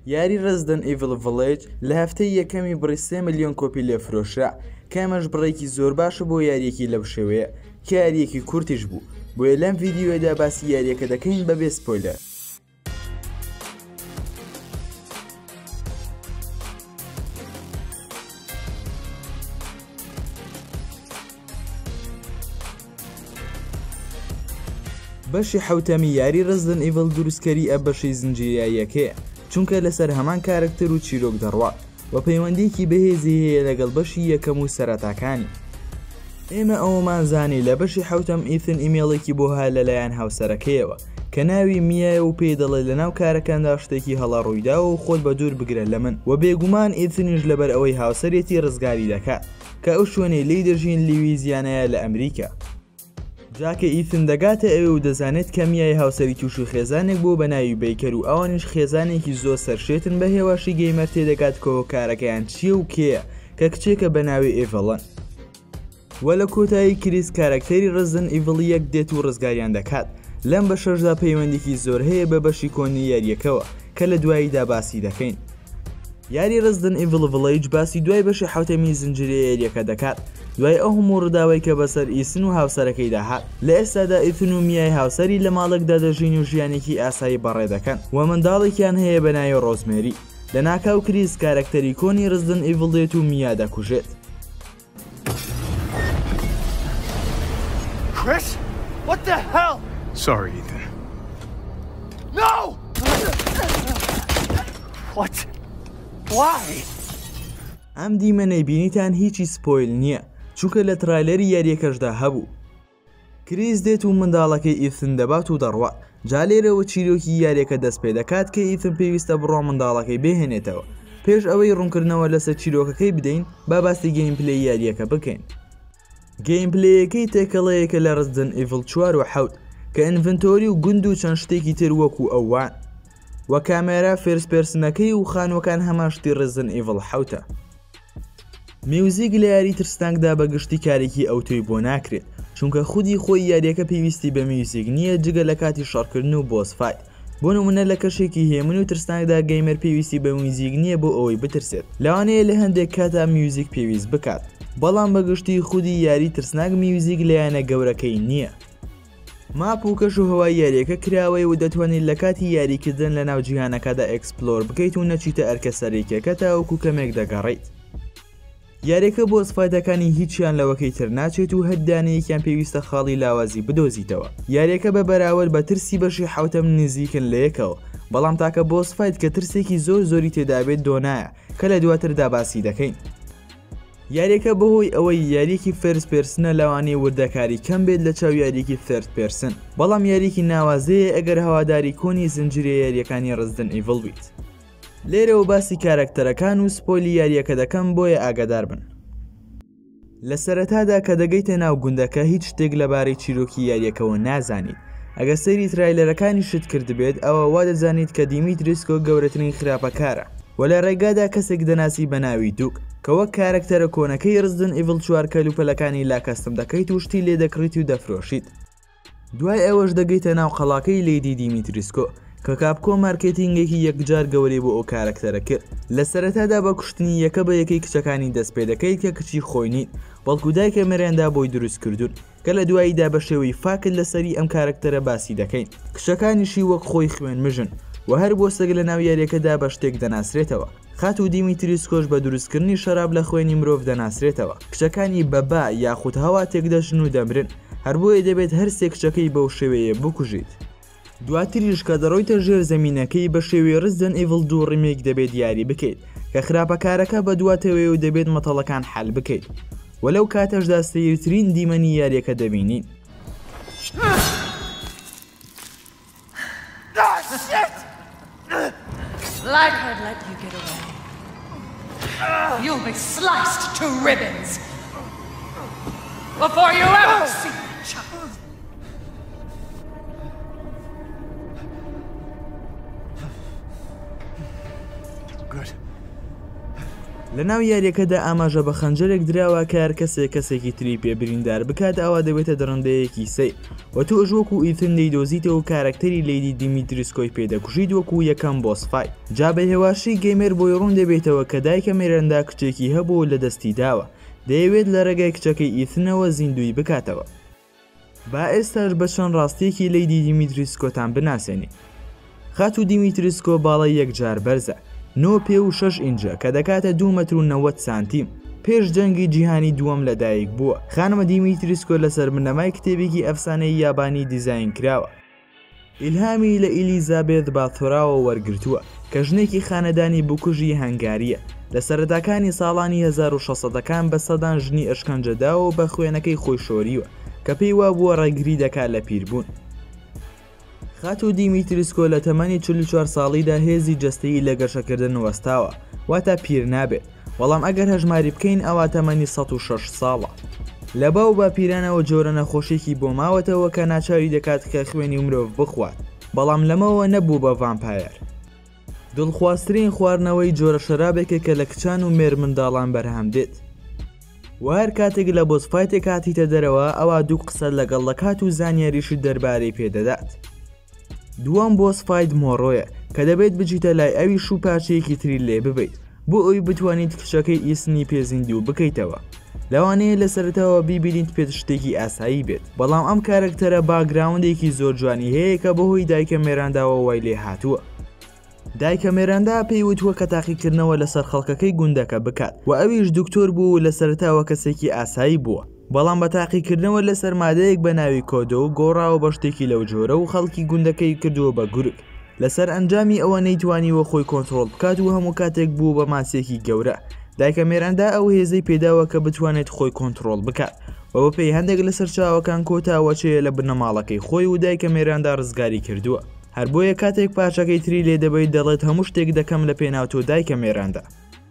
یاری Resident Evil Village لە هەفتەی یەکەمی بڕی 3 ملیۆن کۆپی لێفرۆشرا کامەش بڕێکی زۆر باشە بۆ یاریەکی لەو شێوەیە کە یاریەکی کورتیش بوو بۆیە لەم ڤیدیۆدا باسی یاریەکە دەکەین بەبێ سپۆیلەر. بەشی حوتەمی یاری Resident Evil دروستکەری ئە بەشی زنجیراییەکەیە چونکە لەسەر هەمان کارکتەر و چیرۆک دەڕوات و پەیوەندیکی بەهێزی هەیە لەگەڵ بەشی یەکەم و سەرەتاکانی. ئێمە ئەوەمان زانی لە بەشی حوتەم ئیثن ئیمێڵێکی بۆ ها لەلایەن هاوسەرەکەیەوە کە ناوی میایە و پێی دەڵێ لە ناو کارەکاندا شتێکی هەڵا ڕوویداوە و خۆت بە دوور بگرە لە من و بێگومان ئیثنیش لەبەر ئەوەی هاوسەرێتی ڕزگاری دەکات کە ئەو شوێنەی لی دەژین لیویزیانەیە لە ئەمریکا. جاکە ئیثن دەگاتە ئەوێ و دەزانێت کە میای هاوسەری تووشی خێزانێک بۆ بە ناوی بیکەر و ئەوانیش خێزانێکی زۆر سەرشێتن بە هێواشی گەیمەر تێدەگات کەەوە کارەکەیان چییە و کێیە کە کچێکە بە ناوی ئێڤەڵەن. وە لە کۆتایی کریس کارەکتەری Resident Evil 1 دێت و ڕزگاریان دەکات. لەم بە شەشدا پەیوەندێکی زۆر هەیە بە بەشی کۆنی یاریەکەوە کە لە دواییدا باسی دەکەین. یاری Resident Evil Village باسی دوای بەشی حوتەمی زنجیرە یاریەکە دەکات دوای ئەو هەموو ڕووداوەی کە بەسەر ئیسن و هاوسەرەکەی داهات. لە ئێستادا ئیثن و میای هاوسەری لە ماڵێکدا دەژین و ژیانێکی ئاسایی بەڕێ دەکەن و منداڵێکیان هەیە بە ناوی ڕۆزمێری. لە ناکاو کریس کارەکتەری کۆنی Resident Evil دێت و میا دەکوژێت. Chris? What the hell? Sorry, Ethan. No! What? Why? ئەم دیمەنەی بینیتان هیچی سپۆیل نییە چونکە لە ترایلەری یاریەکەشدا هەبوو. کریس دێت و منداڵەکەی ئیثن دەبات و دەڕوات. جا لێرەوە چیرۆکی یاریەکە دەست پێ دەکات کە ئیثن پێویستە بڕۆ منداڵەکەی بهێنێتەوە. پێش ئەوەی ڕوونکردنەوە لەسەر چیرۆکەکەی بدەین با باسی گەیمپلەی یاریەکە بکەین. گەیمپلەیەکەی تێکەڵەیەکە لە Resident Evil 4 و 7 کە ئینڤنتۆری و گوند و چەند شتێکی تر وەکو ئەوان وە کامێرا فێرس پێرسنەکەی و خانوەکان هەمان شتی Resident Evil 7. میوزیک لە یاری ترسناکدا بە گشتی کارێکی ئەوتۆی بۆ ناکرێت چونکە خودی خۆی یاریەکە پێویستی بە میوزیک نییە جگە لە کاتی شەڕکردن و بۆسفایت. بۆ نمونە لە کەشێکی هێمن و ترسناکدا گەیمەر پێویستی بە میوزیک نییە بۆ ئەوەی بترسێت لەوانەیە لە هەندێک کاتا میوزیک پێویست بکات بەڵام بە گشتی خودی یاری ترسناک میوزیک لەیانە گەورەکەی نییە. ماپ و کەش و هەوای یاریەکە کراوەی و دەتوانیت لە کاتی یاریکردن لە ناو جیهانەکەدا ئەکسپلۆر بکەیت و نەچیتە ئەرکە سەرێکەکە تاوەکو کەمێک دەگەڕیت. یاریەکە بۆ سفایدەکانی هیچیان لەوەکەی تر ناچێت و هەردانەیەکیان پێویستە خاڵی لاوازی بدۆزیتەوە. یاریەکە بە بەراورد بە ترسی بەشی حوتەم نزیکن لە یەکەوە بەڵام تاکە بۆ سفایت کە ترسێکی زۆر زۆری تێدابێت دۆنایە کە لە دواتردا باسی دەکەین. یاریەکە بەهۆی ئەوەی یاریەکی فێرس پێرسنە لەوانەیە وردەکاری کەم بێت لە چاو یاریەکی فێرد پێرسن بەڵام یاریکی ناوازەیە ئەگەر هەواداری کۆنی زنجیرە یاریەکانی Resident Evil بیت. لێرەوە باسی کارەکتەرەکان و سپۆیلی یاریەکە دەکەم بۆیە ئاگادار بن. لە سەرەتادا کە دەگەیتە ناو گوندەکە هیچ شتێک لەبارەی چیرۆکی یاریەکەەوە نازانیت. ئەگە سەیری ترایلەرەکانی شت کرد بێت ئەوە وا دەزانیت کە دیمیتریسکۆ گەورەترین خراپەکارە و لە ڕێگادا کەسێک دەناسی بە ناوی دووک کە وەک کارەکتەرە کۆنەکەی Resident Evil 4 کەلوپەلەکانی لا کەستم دەکەیت و شتی لێ دەکڕیت و دەفرۆشیت. دوای ئەوەش دەگەیتە ناو قەڵاکەی لێدی دیمیتریسکۆ کە کاپکۆ مارکێتینگێکی یەکجار گەورەی بۆ ئەو کارەکتەرە کرد. لە سەرەتادا بە کوشتنی یەکە بە یەکەی کچەکانی دەست پێ دەکەیت کە کچی خۆی نیت بەڵکو دایکە مەرێندا بۆی دروست کردوون کە لە دواییدا بە شێوەی فاکت لەسەری ئەم کارەکتەرە باسی دەکەین. کچەکانیشی وەک خۆی خوێن مژن و هەر بۆ سەگ لە ناو یاریەکەدا بە شتێک دەناسرێتەوە. خات و دیمیتریسکۆش بە دروستکردنی شەراب لە خوێنی مرۆڤ دەناسرێتەوە. کچەکانی بەبا یاخود هەوا تێکدەشن و دەمرن هەر بۆیە دەبێت هەر سێ کچەکەی بەو شێوەیە بکوژیت. دواتریش کە دەڕۆیتە ژێر زەمینەکەی بە شێوەی Resident Evil 2 ڕیمێک دەبێت یاری بکەیت کە خراپەکارەکە بە دواتەوێ و دەبێت مەتەڵەکان حەل بکەیت وەلەو کاتەشدا سەیرترین دیمەنی یاریەکە دەبینین. Like I'd let you get away. You'll be sliced to ribbons before you ever see a child. Good. لە ناو یاریەکەدا ئاماژە بە خەنجەرێک دراوە کە هەر کەسێکی تری پێ بریندار بکات ئەوە دەبێتە درڕندەیەکی سەی و تۆ وەکو ئیتن دەیدۆزیتەوە و کارکتەری لیدی دیمیتریسکۆی پێدەکوژیت وەکو یەکەم بۆسفای. جا بە هێواشی گەیمەر بۆی ڕوون دەبێتەوە کە دایکە مێرەندا کچێکی هەبوو لە دەستی داوە، دەیەوێت لە ڕێگای کچەکەی ئیتنەوە زیندوی بکاتەوە. با ئێستاش بە چەند ڕاستیەکی لیدی دیمیتریسکۆتان بناسێنی. خاتو دیمیتریسکۆ باڵی یەکجار بەرزە 9.6 ئینجە کە دەکاتە 2 مەتر و 90 سانتیم. پێش جەنگی جیهانی دووەم لەدایک بووە. خانمە دیمیتریسکۆ لەسەر بنەمای کتێبێکی ئەفسانەی یابانی دیزاین کراوە. ئیلهامی لە ئیلیزابێت باتۆراوە وەرگرتووە کە ژنێکی خانەدانی بکوژی هەنگاریە. لە سەرەتاکانی ساڵانی 1600ەکان بە سەدان ژنی ئەشکەنجەداوە بە خوێنەکەی خۆی شۆریوە کە پێی وا بووە ڕێگری دەکات لە پیربوون. خاتو دیمیتریسکۆ لە تەمەنی 44 ساڵیدا هێزی جەستەیی لە گەشەکردن وەستاوە، واتە پیر نابێت، بەڵام ئەگەر هەژماری بکەین ئەوە تەمەنی 106 ساڵە. لە باو با پیرانەوە جۆرە نەخۆشێکی بۆ ماوەتەوە کە ناچاوی دەکات کە خوێنی مرۆڤ بخوات، بەڵام لەمەوە نەبوو بە ڤامپایر. دڵخوازترین خواردنەوەی جۆرە شەرابێکە کە لە کچان و مێر منداڵان بەرهەم دێت. وهر کاتێک لە بۆسفایتێک هاتیتە دەرەوە ئەوە دوو قسە لەگەڵ دەکات و زانیاریشت دەربارەی پێدەدات. دووەم بۆسفایت مۆڕۆیە کە دەبێت بچیتە لای ئەویش و پارچەیەکی تری لێ ببیت بۆ ئەوی بتوانیت کچەکەی ئیسنی پێزیندی و بکەیتەوە. لەوانەیە لە سەرەتاوە بیبینیت پێت شتێکی ئاسایی بێت، بەڵام ئەم کارکتەرە باگراوندێکی زۆر جوانی هەیە کە بەهۆی دایکە مێرانداوە وای لێ هاتووە. دایکە مێراندا پێی وتووە کە تاقیکردنەوە لەسەر خەڵکەکەی گوندەکە بکات و ئەویش دکتۆر بوو لە سەرەتاوە کەسێکی ئاسایی بووە، بەڵام بە تاقیکردنەوە لەسەر مادەیەک بە ناوی کۆدۆ و گۆڕاوە بە شتێکی لەو جۆرە و خەڵکی گوندەکەی کردووە بە گورگ. لەسەر ئەنجامی ئەوە نەیتوانیوە خۆی کۆنتڕۆڵ بکات و هەموو کاتێک بوو بە ماسێکی گەورە. دایکە مێراندا ئەو هێزەی پێداوە کە بتوانێت خۆی کۆنتڕۆڵ بکات و بە پێی هەندێک لە سەرچاوەکان کۆتاوەچەیە لە بنەماڵەکەی خۆی و دایکە مێراندا ڕزگاری کردووە. هەر بۆیە کاتێک پارچەکەی تری لێ دەبێت دەڵێت هەموو شتێک دەکەم لە پێناوتۆ دایکە مێراندا.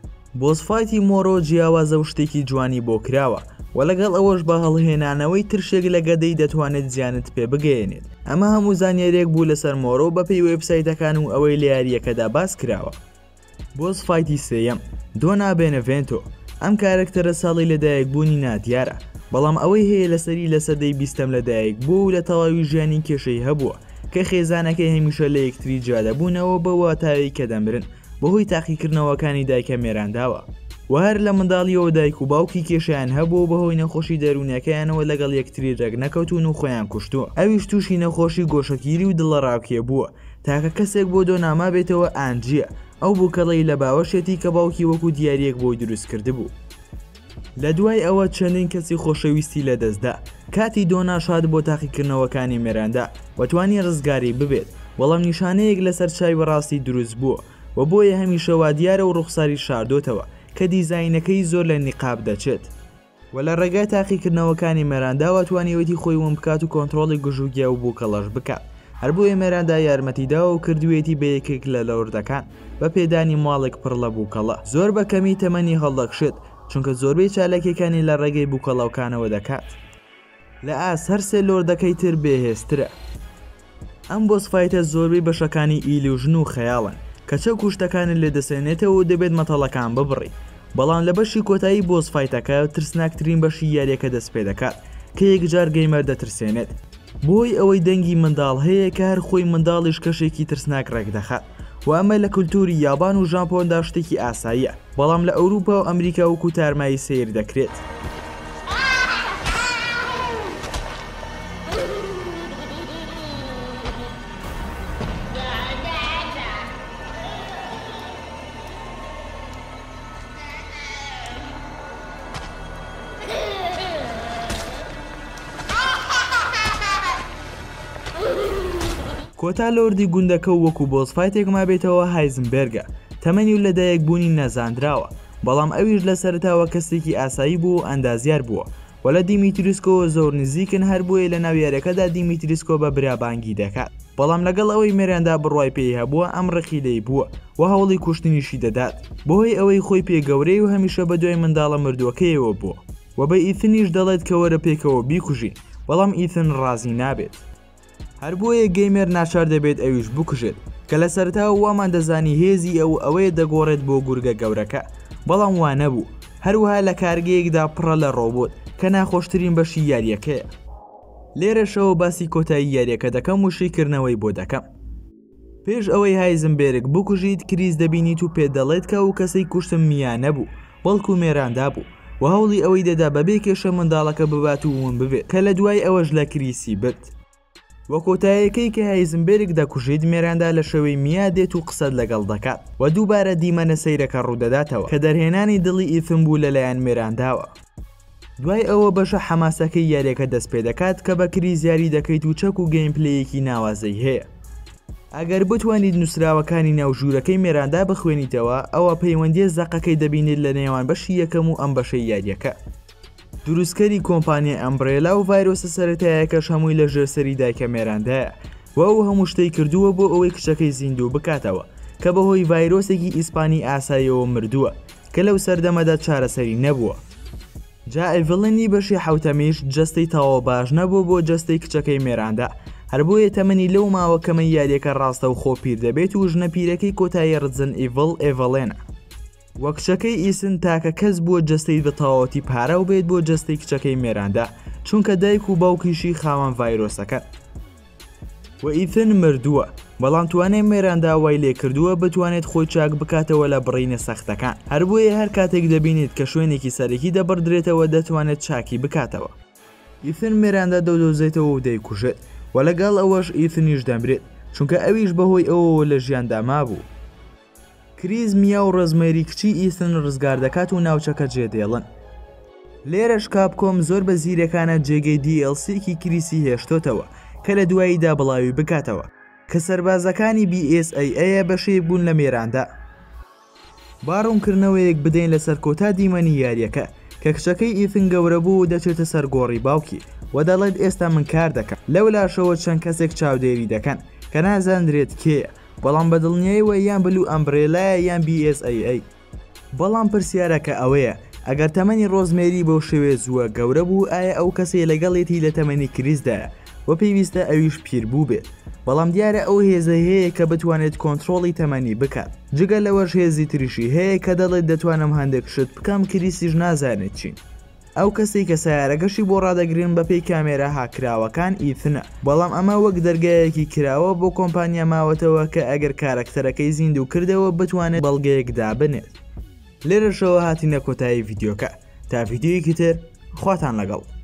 بۆسفایتی مۆڕۆ جیاوازە و شتێکی جوانی بۆ کراوە و لەگەڵ ئەوەش بە هەڵهێنانەوەی ترشێک لە گەدەی دەتوانێت زیانت پێ بگەێنێت. ئەمە هەموو زانیارێک بوو لەسەر مۆڕۆ بە پێی وێبسایتەکان و ئەوەی لە یاریەکەدا باس کراوە. بۆسفایتی سێیەم دۆنا بێنەڤێنتۆ. ئەم کارکتەرە ساڵی لەدایکبوونی نادیارە، بەڵام ئەوەی هەیە لەسەری لە سەدەی 20م لەدایک بوو و لە تەواوی ژیانی کێشەی هەبووە کە خێزانەکەی هەمیشە لە یەکتری جادەبوونەوە بە واتاوی کە دەمرن بەهۆی تاقیکردنەوەکانی دایکە مێرانداوە و هەر لە منداڵیەوە دایک و باوکی کێشیان هەبوو بەهۆی نەخۆشی دەروونەکەیانەوە لەگەڵ یەکتری ڕێک نەکەوتون و خۆیان کوشتووە. ئەویش تووشی نەخۆشی گۆشەگیری و دڵەڕاوکێ بووە تاکە کەسێک بۆ دۆناما بێتەوە ئانجیە، ئەو بووکەڵەی لە باوەشێتی کە باوکی وەکو دیارەک بۆی دروست کرده بوو. لە دوای ئەوە چەندین کەسی خۆشەویستی لەدەستدا. کاتی دۆنا شاد بۆ تاقیکردنەوەکانی مێراندا وەتوانی ڕزگاری ببێت، بەڵام نیشانەیەک لەسەر چای بەڕاستی دروست بووە و بۆیە هەمیشە وا دیارە و ڕوخساری شاردۆتەوە کە دیزاینەکەی زۆر لە نیقاب دەچێت و لە ڕێگای تاقیکردنەوەکانی مێراندا وەتوانیوەتی خۆی وم بکات و کۆنتڕۆڵی گژوگیا و بووکەڵەش بکات. هەر بۆیە مێراندا یارمەتیداوە و کردوێتی بە یەکێک لە لەوردەکان بە پێدانی ماڵێک پڕ لە بووکەڵە. زۆر بە کەمی تەمەنی هەڵدەکشێت چونکە زۆربەی چالەکەکانی لە ڕێگەی بووکەڵاوکانەوە دەکات. لە ئاس هەر سێ لۆردەکەی تر بێهێزترە. ئەم بۆسفایتە زۆربەی بەشەکانی ئیلیوژن و خەیاڵن کە چەک و شتەکانت لێ دەسێنێتەوە و دەبێت مەتەڵەکان ببڕی، بەڵام لە بەشی کۆتایی بۆسفایتەکە ترسناکترین بەشی یاریەکە دەست پێ دەکات کە یەکجار گەیمەر دەترسێنێت بۆی ئەوەی دەنگی منداڵ هەیە کە هەر خۆی منداڵیش کەشێکی ترسناک ڕێک دەخات و ئەمە لە کولتوری یابان و ژاپۆندا شتێکی ئاساییە، بەڵام لە ئەوروپا و ئەمریکا وەکو تارمایی سیر دەکرێت. کۆتا لۆردی گوندەکە و وەکو بۆسفایتێک ما بێتەوە هایزنبێرگە، تەمەنی و لەدایکبوونی نەزاندراوە، بەڵام ئەویش لە سەرەتاوە کەسێکی ئاسایی بوو و ئەندازیار بووە و لە دیمیتریسکۆ زۆر نزیکن، هەر بووە لە ناویارەکەدا دیمیتریسکۆ بە برابانگی دەکات، بەڵام لەگەڵ ئەوەی مێراندا بڕوای پێی هەبووە ئەم ڕقی لێی بووە و هەوڵی کوشتنیشی دەدات بۆهۆی ئەوەی خۆی پێگەورەی و هەمیشە بە دوای منداڵە مردووەکەیەوە بووە و بە ئیثنیش دەڵێت کە وەرە پێکەوە بیکوژین، بەڵام ئیثن ڕازی نابێت. هەر بۆیە گەیمەر ناچار دەبێت ئەویش بکوژێت کە لە سەرتاوە وامان دەزانی هێزی ئەوەیە دەگۆڕێت بۆ گورگە گەورەکە بەڵام وا نەبوو، هەروەها لە کارگەیەکدا پڕە لە ڕۆبۆت کە ناخۆشترین بەشی یاریەکەیە. لێرەشەوە باسی کۆتایی یاریەکە دەکەم و شیکردنەوەی بۆ دەکەم. پێش ئەوەی هایزنبێرگ بکوژیت کریس دەبینیت و پێ دەڵێت کە ئەو کەسەی کوشتم میان نەبوو بەڵکو مێراندا بوو و هەوڵی ئەوەی دەدا بەبێ کێشە منداڵەکە ببات و ون ببێت کە لە دوای ئەوەش لە کریسی برد. وە کۆتاییەکەی کە هایزنبێرگ دەکوژیت مێراندا لە شەوەی میا دێت و قسەت لەگەڵ دەکات و دووبارە دیمەنە سەیرەکە ڕوودەداتەوە کە دەرهێنانی دڵی ئیثن بوو لەلایەن مێرانداوە. دوای ئەوە بەشە حەماسەکەی یاریەکە دەست پێ دەکات کە بە کریس یاری دەکەیت و چەک و گەیمپلەیەکی ناوازەی هەیە. ئەگەر بتوانیت نووسراوەکانی ناوژوورەکەی مێراندا بخوێنیتەوە ئەوە پەیوەندی زەقەکەی دەبینیت لە نێوان بەشی یەکەم و ئەم بەشەی یاریەکە. دروستکەری کۆمپانیای ئەمبرێلا و ڤایرۆسە سەرەتاییەکەش هەمووی لە ژێرسەری دایکە مێراندایە و ئەو هەموو شتەی کردووە بۆ ئەوەی کچەکەی زیندوو بکاتەوە کە بەهۆی ڤایرۆسێکی ئیسپانی ئاساییەوە مردووە کە لەو سەردەمەدا چارەسەری نەبووە. جا ئیڤڵنی بەشی حوتەمیش جەستەی تەواو باش نەبوو بۆ جەستەی کچەکەی مێراندا، هەر بۆیە تەمەنی لەو ماوە کەمە یاریەکە ڕاستە و خۆپیر دەبێت و ژنە پیرەکەی کۆتایی ڕزن ئیڤڵێنە. وە کچەکەی ئیسن تاکە کەس بووە جەستەی بەتەواوەتی پارە و بێت بۆ جەستەی کچەکەی مێراندا چونکە دایک و باوکیشی خاوەن ڤایرۆسەکە. و ئیثن مردووە بەڵام توانێت مێراندا وای لێ کردووە بتوانێت خۆی چاک بکاتەوە لە بڕینە سەختەکان، هەر بۆیە هەر کاتێک دەبینێت کە شوێنێکی سەرەکی دەبڕدرێتەوە دەتوانێت چاکی بکاتەوە. ئیثن مێراندا دەودۆزێتەوە و دەیکوژێت و لەگەڵ ئەوەش ئیثنیش دەمرێت چونکە ئەویش بەهۆی ئەوەوە لە ژیاندا مابوو. کریس میا و ڕزمێری کچی ئیثن ڕزگار دەکات و ناوچەکە جێدێڵن. لێرەش کاپکۆم زۆر بە زیرەکانە جێگەی DLC-کی کریسی هێشتۆتەوە کە لە دواییدا بڵاوی بکاتەوە کە سەربازەکانی BSAA بەشێک بوون لە مێراندا. باڕوونکردنەوەیەک بدەین لەسەر کۆتا دیمەنی یاریەکە کە کچەکەی ئیثن گەورە بوو و دەچێتە سەر گۆڕی باوکی و دەڵێت ئێستا من کار دەکەم. لەو لاشەوە چەند کەسێک چاودێری دەکەن کە نازاندرێت کێیە، بەڵام بەدڵنیاییەوە یان بلو ئەمبرێلایە یان BSAA. بەڵام پرسیارەکە ئەوەیە ئەگەر تەمەنی ڕۆزمێری بەو شێوێ زووە گەورە بوو ئایا ئەو کەسێ لەگەڵێتی لە تەمەنی کریسدایە و پێویستە ئەویش پیر بوو بێت، بەڵام دیارە ئەو هێزە هەیە کە بتوانێت کۆنتترۆڵی تەمەنی بکات. جگە لەوەش هێزی تریشی هەیە کە دەڵێت دەتوانم هەندێک شت بکەم کریسیش نازانێت چین. ئەو کەسێک کە سیارەگەشی بۆ ڕادەگرین بە پێی کامێرە هاکراوەکان ئیثنە، بەڵام ئەمە وەک دەرگایەکی کراوە بۆ کۆمپانیا ماوەتەوە کە ئەگەر کارەکتەرەکەی زیندوو کردەوە بتوانێت بەڵگەیەک دابنێت. لێرەشەوە هاتینە کۆتایی ڤیدیۆکە تا ڤیدیۆیەکی تر خواتان لەگەڵ.